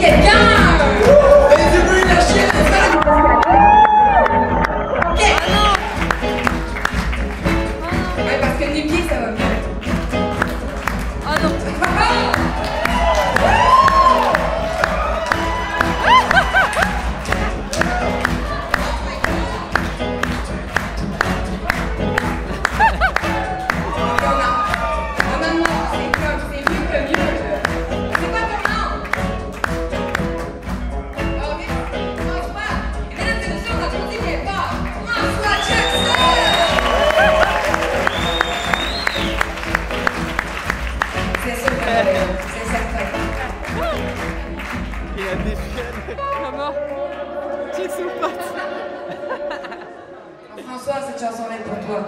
quelqu'un. Et du bruit de la chienne. Ok. Ouais, parce que les pieds, ça va bien. Ah non. C'est certain. Il a des chiennes. Maman, tu soupates. François, cette chanson-là est pour toi.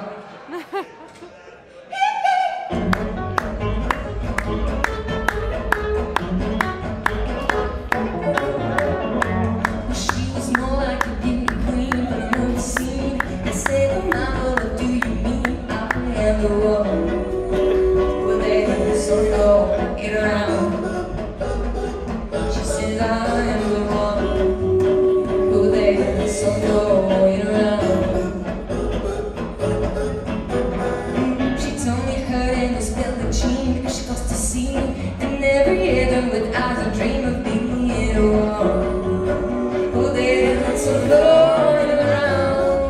She was more like a beauty queen I've never seen. I said, oh mama, what do you mean? I am the one. Well, there's so no get around. She says, I am the one. Well, there's so no get around. She told me her name was Billie Jean. She caused a scene in every rhythm with eyes a dream of being in a one. Oh, there's so going around.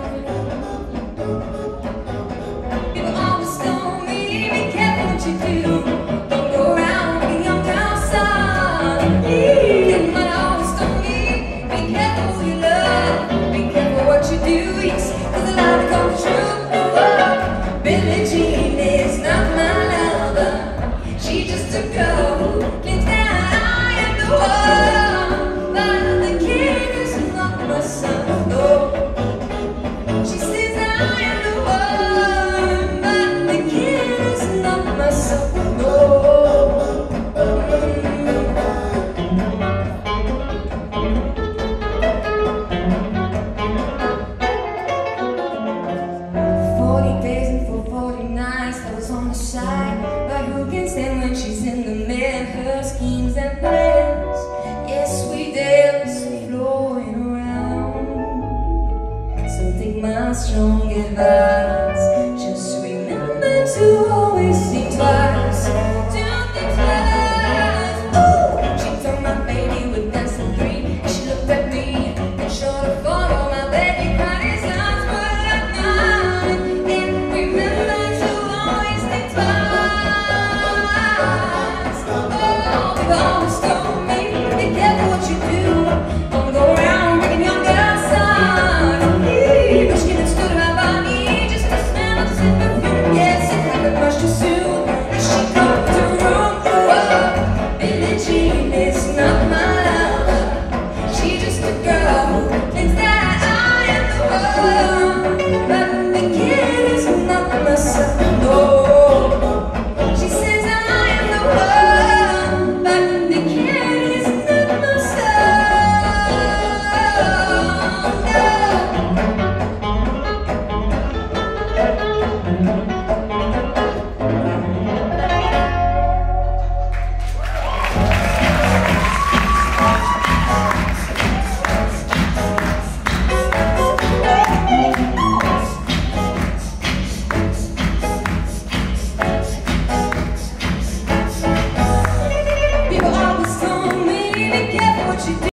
People always tell me, be careful what you do. Don't go around being young outside. And my always told me, be careful who you love. Be careful what you do, yes, 'cause a lie becomes true. Billie Jean is not my lover. She just a girl who claims that I am the one. But the kid is not my son, no. She says I am the one, but the kid is not my son, no. I was on the side, but who can stand when she's in the middle? Her schemes and plans, yes, we dance, flowing around. So take my strong advice, just remember to always think twice. Don't think twice. Ooh, she told my baby with dancing free, and she looked at me and showed her follow my baby cried his eyes were like mine. And remember. Always told me, be careful what you do. Don't go around making young girls sad. But she even stood right by me just to smell of scent perfume. Yes, it happened much too soon. And she come to room. Whoa, Billie Jean is not my lover. She's just a girl who thinks that I am the one. But the kid is not my son, no. She says I am the one, but the kid is not my People always told me, be careful what you do.